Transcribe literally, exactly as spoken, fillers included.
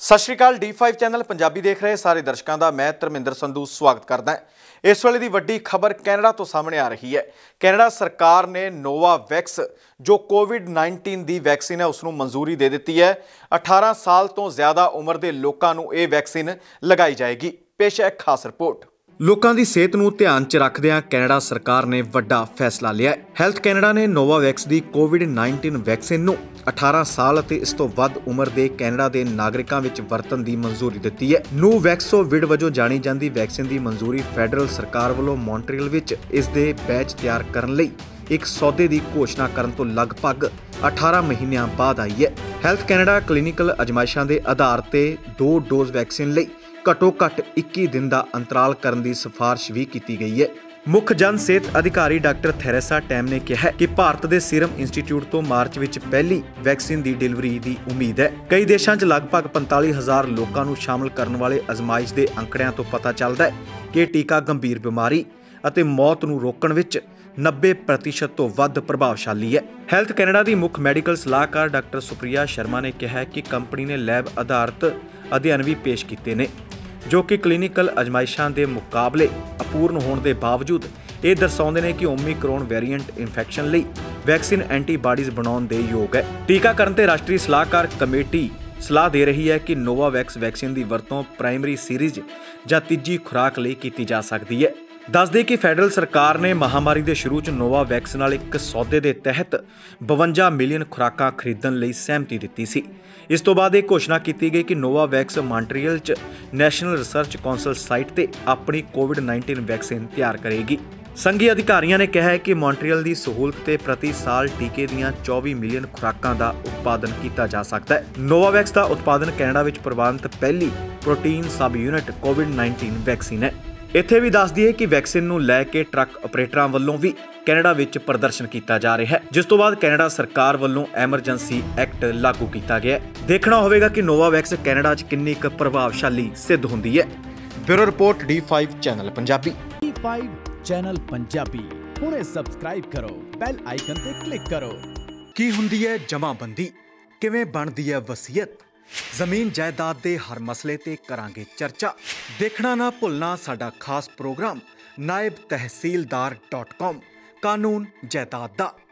सत श्री अकाल D five channel Punjabi देख रहे सारे दर्शकों का मैं धर्मिंदर संधू स्वागत करदा है। इस वेले की वड्डी खबर कैनेडा तो सामने आ रही है। कैनेडा सरकार ने नोवावैक्स जो कोविड नाइनटीन की वैक्सीन है उसनों मंजूरी दे दी है। अठारह साल तो ज़्यादा उम्र के लोगों को यह वैक्सीन लगाई जाएगी। पेश है खास रिपोर्ट। लोगों की सेहत नूं ध्यान च रखदिआं कैनेडा सरकार ने वड्डा फैसला लिया है। हैल्थ कैनेडा ने नोवावैक्स की कोविड नाइनटीन वैक्सीन नूं अठारह साल ते इस तो वध उम्र के कैनेडा के नागरिकों विच वरतन की मंजूरी दी है। नू वैक्सोविड वजों जानी जाती वैक्सीन की मंजूरी फैडरल सरकार वालों मॉन्ट्रियल विच इस दे बैच तैयार करने लई एक सौदे की घोषणा करन तो लगभग अठारह महीनों बाद आई है। हैल्थ कैनेडा क्लीनिकल अजमाइशों के आधार ते दो डोज वैक्सीन लई घट्टो घट्ट इक्की दिन का अंतराल करने की सिफारिश भी की गई है। मुख्य जन सेहत अधिकारी डॉक्टर थेरेसा टैम ने कहा कि भारत के सीरम इंस्टीट्यूट तो मार्च विच पहली वैक्सीन की डिलीवरी की उम्मीद है। कई देशों च लगभग पैंताली हज़ार लोगों को शामिल करने वाले अजमाइश के अंकड़ियां तो पता चलता है कि टीका गंभीर बीमारी और मौत को रोकने विच नब्बे प्रतिशत तो वध प्रभावशाली है। हैल्थ कैनेडा की मुख्य मैडिकल सलाहकार डॉक्टर सुप्रिया शर्मा ने कहा कि कंपनी ने लैब आधारित अध्ययन भी पेश किए हैं जो कि क्लीनिकल अजमाइशों के मुकाबले अपूर्ण होने के बावजूद ये दर्शाते हैं कि ओमिक्रॉन वेरीएंट इन्फैक्शन लई वैक्सीन एंटीबॉडीज बनाने के योग है। टीकाकरण ते राष्ट्रीय सलाहकार कमेटी सलाह दे रही है कि नोवावैक्स वैक्सीन की वरतों प्राइमरी सीरीज या तीजी खुराक लई की जा सकती है। दस दें कि फैडरल सरकार ने महामारी के शुरू च नोवावैक्स नाल एक सौदे के तहत बवंजा मिलियन खुराकां खरीदण लई सहमति दी सी। इस तो बाद एक घोषणा की गई कि नोवावैक्स मॉन्ट्रियल च नैशनल रिसर्च कौंसल साइट ते अपनी कोविड नाइनटीन वैक्सीन तैयार करेगी। संघी अधिकारियों ने कहा है कि मॉन्ट्रियल की सहूलत ते प्रति साल टीके दीयां चौबीस मिलियन खुराकां का उत्पादन किया जा सकता है। नोवावैक्स का उत्पादन कैनेडा विच प्रवानित पहली प्रोटीन सब यूनिट कोविड नाइनटीन वैक्सीन है। इत्थे भी दस दिए कि वैक्सीन नूं लैके ट्रक ऑपरेटरां वल्लों भी कैनेडा विच प्रदर्शन किया जा रहा है, जिस तो बाद कैनेडा सरकार वल्लों एमरजेंसी एक्ट लागू किया गया है। देखना होगा कि नोवावैक्स कैनेडा च कितनी प्रभावशाली सिद्ध होंदी है। Bureau report D five channel Punjabi. D five channel Punjabi हुणे सबसक्राइब करो, बैल आइकन ते क्लिक करो। की हुंदी है जमाबंदी, किवें बनदी है वसीयत, जमीन जायदाद के हर मसले ते करांगे चर्चा। देखना ना भुलना साडा खास प्रोग्राम नायब तहसीलदार डॉट कॉम कानून जायदाद दा।